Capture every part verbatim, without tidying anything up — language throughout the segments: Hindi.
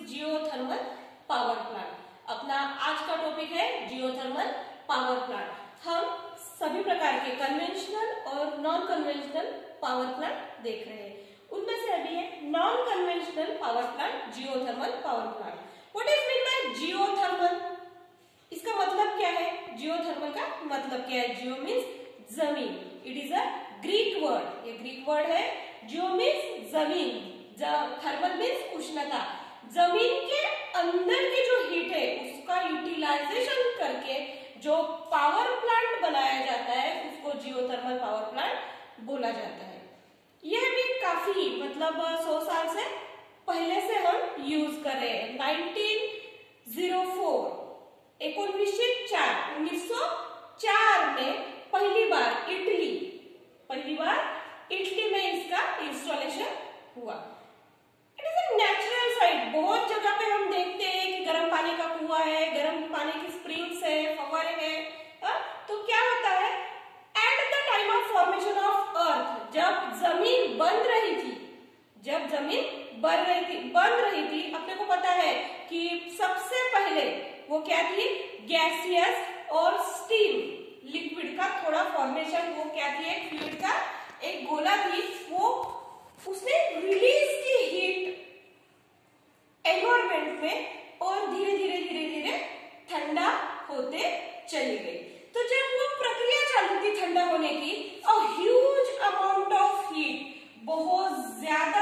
Geothermal power plant. अपना आज का टॉपिक है जियोथर्मल पावर प्लांट। हम सभी प्रकार के कन्वेंशनल और नॉन कन्वेंशनल पावर प्लांट देख रहे हैं। उनमें से अभी है non conventional power plant, geothermal power plant. What is mean by geothermal? इसका मतलब क्या है? जियोथर्मल का मतलब क्या है? जियो मीन्स जमीन। It is a Greek word, ये ग्रीक वर्ड है। जियो मीन्स जमीन, थर्मल मीन्स उष्णता। जमीन के अंदर की जो हीट है उसका यूटिलाइजेशन करके जो पावर प्लांट बनाया जाता है उसको जियोथर्मल पावर प्लांट बोला जाता है। यह भी काफी मतलब सौ साल से पहले से हम यूज कर रहे हैं। नाइनटीन जीरो फोर एकोणीसशे चार उन्नीस सौ चार में पहली बार इटली पहली बार इटली में इसका इंस्टॉलेशन हुआ। It is a natural site. बहुत जगह पे हम देखते हैं कि गर्म पानी का कुआं है, गर्म पानी की स्प्रिंग्स है, फव्वारे हैं। तो क्या होता है, at the time of formation of earth, जब जमीन बन रही थी जब जमीन बन रही थी बन रही थी अपने को पता है कि सबसे पहले वो क्या थी, गैसियस और स्टीम लिक्विड का थोड़ा फॉर्मेशन, वो क्या थी, एक फ्लूइड का एक गोला थी, वो उसने रिलीज की हीट एनवायरमेंट में और धीरे धीरे धीरे धीरे ठंडा होते चली गई। तो जब वो प्रक्रिया चालू थी ठंडा होने की, a huge amount of heat, बहुत ज्यादा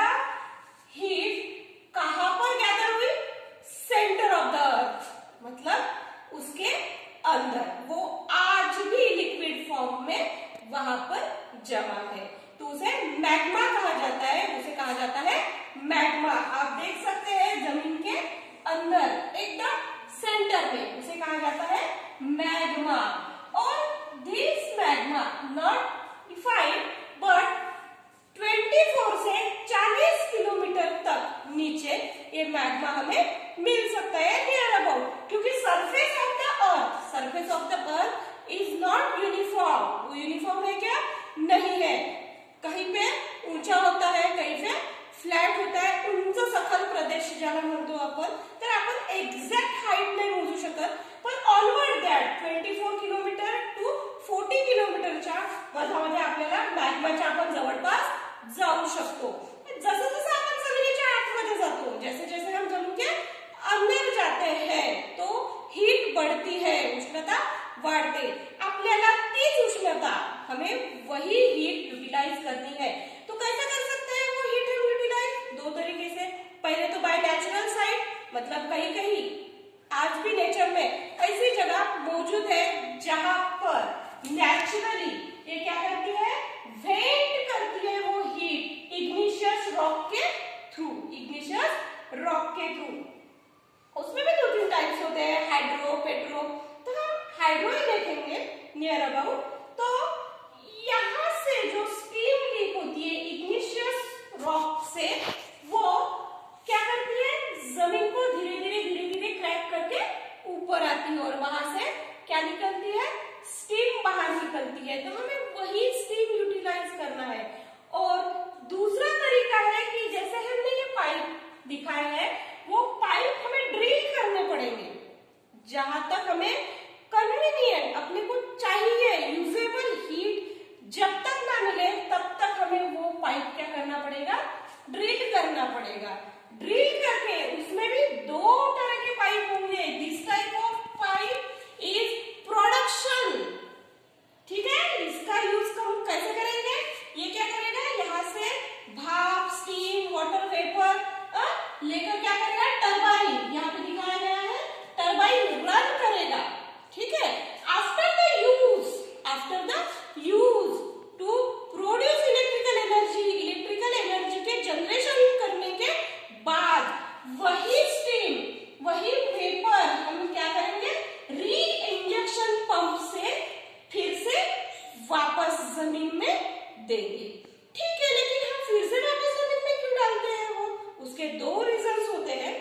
हीट कहां पर गैदर हुई, सेंटर ऑफ द अर्थ, मतलब उसके अंदर। वो आज भी लिक्विड फॉर्म में वहां पर जमा है, तो उसे मैग्मा कहा जाता है। उसे कहा जाता है मैग्मा। आप देख सकते हैं जमीन के अंदर एकदम सेंटर में उसे कहा जाता है मैग्मा। और this magma not defined but चौबीस से चालीस किलोमीटर तक नीचे ये मैग्मा हमें मिल सकता है नियर अबाउट, क्योंकि surface of the earth surface of the earth is not uniform. वो यूनिफॉर्म है क्या? नहीं है। कहीं पे ऊंचा होता है, कहीं पे फ्लॅट होता है। उंच सखल प्रदेश ज्याला म्हणतो आपण, तर आपण एक्झॅक्ट हाईट नाही मोजू शकत, पण ऑलवर्ड दॅट चोवीस किलोमीटर टू चाळीस किलोमीटरच्या मधामध्ये आपल्याला मॅग्माच्या आपण जवळपास जाऊ शकतो। जसं जसं आपण जमिनीच्या आतमध्ये जातो, जैसे जैसे हम जमीन के अंदर जाते हैं तो हीट बढ़ती है, उष्णता बढ़ते। आपल्याला तीच उष्णता, हमें वही हीट यूटिलाइज करनी है। तो कैसे कर सकते हैं वो हीट हम यूटिलाइज? दो तरीके से। पहले तो बाय नेचुरल साइट, मतलब कहीं कहीं आज भी नेचर में ऐसी जगह मौजूद है जहां पर नेचुरली ये क्या करती है, वेंट करती है वो हीट इग्निशियस रॉक के थ्रू इग्निशियस रॉक के थ्रू। उसमें भी दो तीन टाइप्स होते हैं, हाइड्रो, पेट्रो। तो हम हाइड्रो ही देखेंगे नियर अबाउट। तो यहां से जो स्टीम लीक होती है इग्निशियस रॉक से, वो क्या करती है, जमीन को धीरे धीरे धीरे धीरे क्रैक करके ऊपर आती है और वहां से क्या निकलती है, स्टीम बाहर निकलती है। तो हमें वही स्टीम यूटिलाइज करना है। और दूसरा तरीका है कि जैसे हमने ये पाइप दिखाया है, वो पाइप हमें ड्रिल करने पड़ेंगे जहां तक हमें कन्वीनियंट, अपने को चाहिए यूजेबल हीट जब तक ना मिले तब तक हमें वो पाइप क्या करना पड़ेगा, ड्रिल करना पड़ेगा। ड्रिल करके उसमें भी दो तरह के पाइप होंगे। This type of pipe is production, ठीक है। इसका यूज हम कैसे करेंगे, ये क्या करेगा, यहाँ से भाप, स्टीम, वाटर वेपर लेकर क्या करेगा, टरबाइन, यहाँ पे दिखाया गया है, टरबाइन रन करेगा, ठीक है। After the use after the use to produce electrical energy, electrical energy के जनरेशन करने के बाद वही स्टीम, वही वेपर हम क्या करेंगे, री इंजेक्शन पंप से फिर से वापस जमीन में देंगे, ठीक है। लेकिन हम फिर से वापस जमीन में क्यों डालते हैं वो? उसके दो रीजंस होते हैं।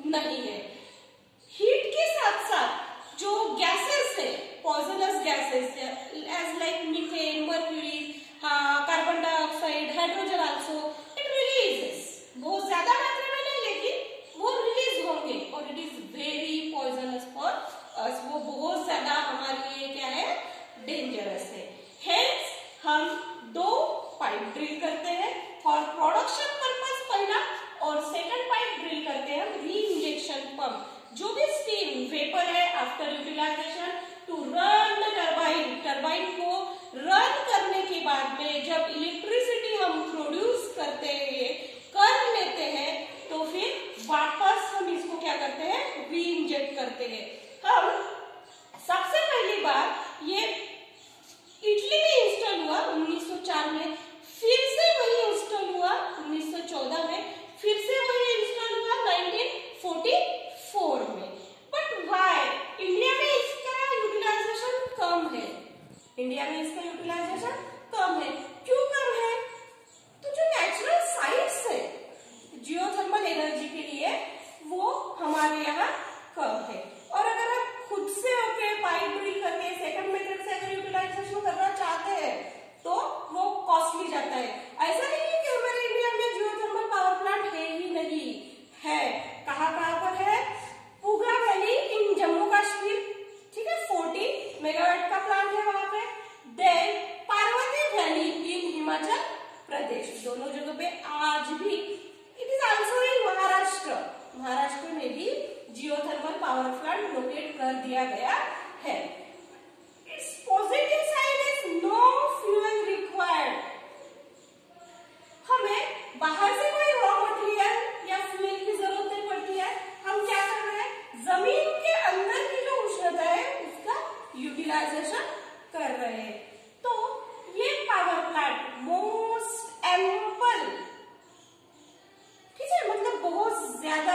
नहीं है। हीट के साथ साथ जो गैसेस है, poisonous gases as like methane, mercury, carbon dioxide, hydrogen also it releases, बहुत ज्यादा मात्रा में नहीं लेकिन वो रिलीज होंगे और it is very poisonous for us, वो बहुत ज्यादा हमारे लिए क्या है, डेंजरस है। हेंस हम दो पाइप ड्रिल करते हैं फॉर प्रोडक्शन पर्पस पहला, और सेकंड पाइप ड्रिल करते हैं हम री इंजेक्शन पंप, जो भी स्टीम वेपर है after utilisation to run the turbine, turbine को रन करने के बाद में जब इलेक्ट्रिसिटी हम प्रोड्यूस करते हैं, कर लेते हैं, तो फिर वापस हम इसको क्या करते हैं, री इंजेक्ट करते हैं। हम सबसे पहली बार ये इटली में इंस्टॉल हुआ उन्नीस सौ चार में, फिर से वही इंस्टॉल हुआ उन्नीस सौ चौदह में, फिर से वही इंस्टॉल हुआ नाइनटीन फोर्टी फोर में। बट व्हाई इंडिया में इसका यूटिलाइजेशन कम है, इंडिया में इसका यूटिलाइजेशन कम है, क्यों कम है? तो जो नेचुरल साइट्स है जियोथर्मल एनर्जी के लिए वो हमारे यहाँ कम है। और अगर आप खुद से होके पाइप ड्रिल करके सेकंड मेथड से अगर यूटिलाइजेशन करना चाहते हैं तो वो कॉस्टली जाता है। ऐसा नहीं है कि हमारे इंडिया में जियोथर्मल पावर प्लांट है ही नहीं, है। कहाँ कहाँ पर है? पूगा वैली इन जम्मू कश्मीर, ठीक है, चालीस मेगावाट का प्लांट है वहां पे। Then Parvati valley in Himachal Pradesh, दोनों जगह पे आज भी। It is also in Maharashtra, Maharashtra में भी जियोथर्मल पावर प्लांट लोकेट कर दिया गया है। Its positive side is no fuel required, हमें बाहर से कोई रॉ मटेरियल या फ्यूल की जरूरत नहीं पड़ती है। हम क्या कर रहे हैं, जमीन के अंदर की जो उष्णता है उसका यूटिलाइजेशन कर रहे हैं। तो ये पावर प्लांट मोस्ट एम्पल, ठीक है, मतलब बहुत ज्यादा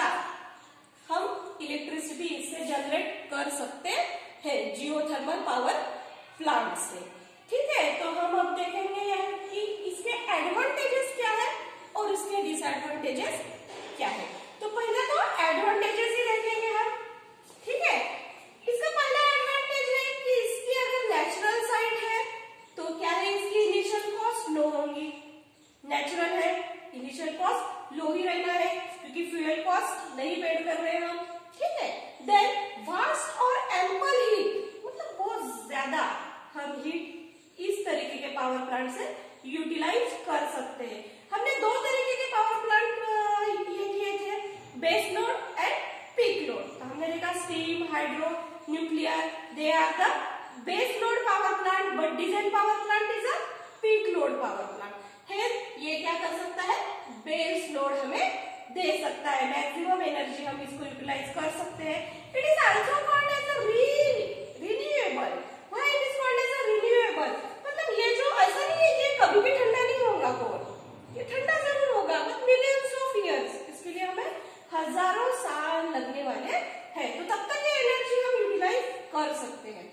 हम इलेक्ट्रिसिटी इससे जनरेट कर सकते हैं जियोथर्मल पावर प्लांट से, ठीक है। तो हम अब देखेंगे यह कि इसके एडवांटेजेस क्या है और इसके डिसएडवांटेजेस क्या है। तो पहले तो एडवांटेजेस ही देखेंगे हम, ठीक है। इसका पहला एडवांटेज है कि इसकी अगर नेचुरल साइट है तो क्या है, इसकी इनिशियल कॉस्ट लो होंगी। नेचुरल है, इनिशियल कॉस्ट लो ही रहना है क्योंकि फ्यूल कॉस्ट नहीं पेड कर रहे हैं हम, ठीक है। देन वास्ट और एम्पल हीट, मतलब बहुत ज्यादा हम हीट इस तरीके के पावर प्लांट से यूटिलाइज कर सकते हैं। हमने दो तरीके के पावर प्लांट ये किए थे, base load and peak load. तो हमने देखा steam, hydro, nuclear, they are the base load power plant, but diesel power plant is a peak load power plant है। ये क्या कर सकता है, बेस लोड हमें दे सकता है, मैक्सिमम एनर्जी हम इसको यूटिलाइज कर सकते हैं। It is also called as a renewable. Why it is called as a renewable, मतलब ये जो ऐसा नहीं है कि कभी भी ठंडा नहीं होगा, कोल ये ठंडा जरूर होगा बट मिलियंस ऑफ इयर्स, इसके लिए हमें हजारों साल लगने वाले हैं, तो तब तक ये एनर्जी हम यूटिलाइज कर सकते हैं।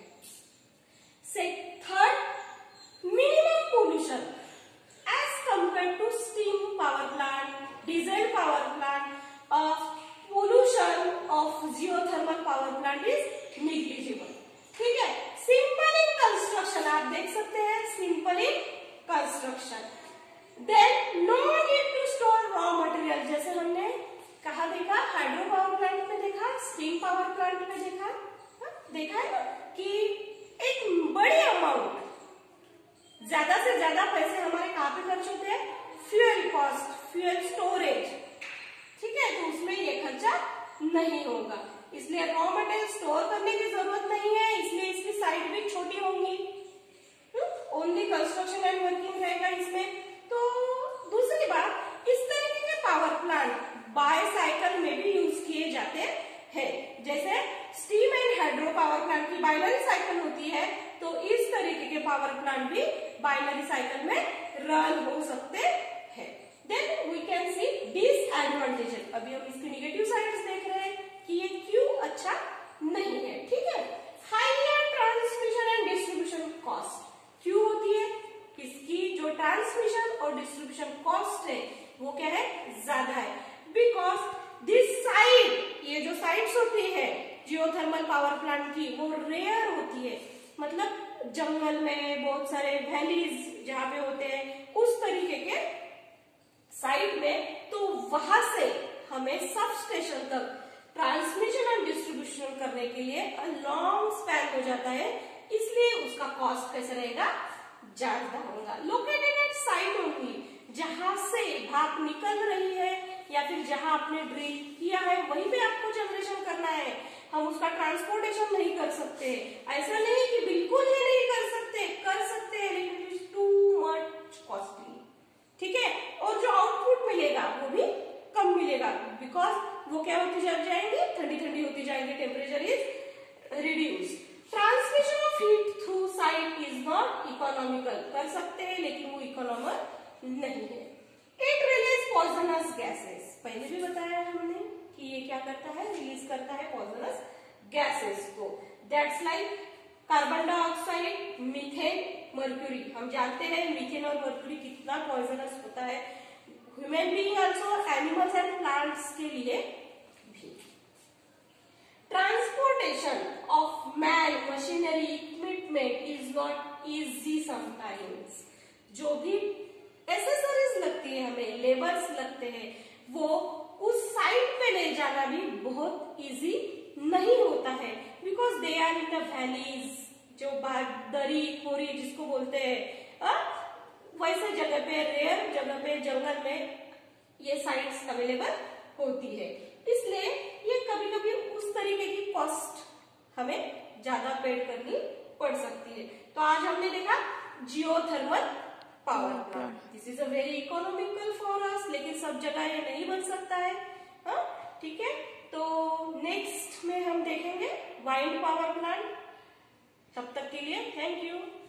से third, minimum pollution as compare to steam power plant, diesel power plant, uh, pollution of geothermal power plant is negligible, ठीक है। सिंपल इन कंस्ट्रक्शन, आप देख सकते हैं simple in construction. Then no need to store raw material, जैसे हमने कहा देखा हाइड्रो पावर प्लांट में देखा, स्टीम पावर प्लांट में देखा, हा? देखा है ना कि एक बड़ी अमाउंट, ज्यादा से ज्यादा पैसे हमारे कहाँ पे खर्च होते हैं, फ्यूल कॉस्ट, फ्यूल स्टोरेज, ठीक है। तो उसमें ये खर्चा नहीं होगा, इसलिए रॉ मटेरियल स्टोर करने की जरूरत नहीं है, इसलिए इसकी साइट भी छोटी होंगी, ओनली कंस्ट्रक्शन एंड वर्किंग रहेगा इसमें। तो दूसरी बात, इस तरीके के पावर प्लांट बाय साइकिल में भी यूज किए जाते हैं, जैसे steam and hydro power plant की बाइनरी साइकिल होती है, तो इस तरीके के पावर प्लांट भी बाइनरी साइकिल में रन हो सकते हैं। Then we can see disadvantages, अभी हम इसके नेगेटिव साइड्स देख रहे हैं कि ये क्यों अच्छा नहीं है, ठीक है। Higher transmission and distribution cost क्यों होती है, इसकी जो ट्रांसमिशन और डिस्ट्रीब्यूशन कॉस्ट है वो क्या है, ज्यादा है, बिकॉज दिस साइट, ये जो साइट्स होती है जियोथर्मल पावर प्लांट की, वो रेयर होती है, मतलब जंगल में बहुत सारे वैलीज जहाँ पे होते हैं उस तरीके के साइट में, तो वहां से हमें सब स्टेशन तक ट्रांसमिशन एंड डिस्ट्रीब्यूशन करने के लिए लॉन्ग स्पैन हो जाता है, इसलिए उसका कॉस्ट कैसे रहेगा, ज्यादा होगा। लोकेटेड एट साइट ओनली, जहां से भाप निकल रही है या फिर जहां आपने ड्रिल किया है वहीं पे आपको जनरेशन करना है, हम उसका ट्रांसपोर्टेशन नहीं कर सकते। ऐसा नहीं कि बिल्कुल ही नहीं कर सकते, कर सकते हैं लेकिन it is too much costly, ठीक है। और जो आउटपुट मिलेगा वो भी कम मिलेगा, बिकॉज वो क्या होती जा जाएंगे, ठंडी ठंडी होती जाएंगे, temperature is reduce. Transmission of heat through site is not economical, कर सकते हैं लेकिन वो इकोनॉमिकल नहीं है। इट रिलीज पॉइजनस गैसेस, पहले भी बताया हमने कि ये क्या करता है, रिलीज करता है पॉइजनस गैसेस को, that's like carbon dioxide, methane, mercury. हम जानते हैं मीथेन और मर्क्यूरी कितना पॉइजनस होता है human being also, animals and plants के लिए भी। Transportation of man, machinery, equipment is not easy sometimes. जो भी एसेसरीज लगती है हमें, लेबर्स लगते हैं, वो उस साइट पे ले जाना भी बहुत इजी नहीं होता है, because they are in the valleys, जो दरी खोरी जिसको बोलते हैं, वैसे जगह पे, रेयर जगह पे, जंगल में ये साइट्स अवेलेबल होती है, इसलिए ये कभी कभी उस तरीके की कॉस्ट हमें ज्यादा पेड करनी पड़ सकती है। तो आज हमने देखा geothermal power plant, this is a very economical for us, लेकिन सब जगह ये नहीं बन सकता है, हाँ ठीक है। तो नेक्स्ट में हम देखेंगे वाइंड पावर प्लांट, तब तक के लिए थैंक यू।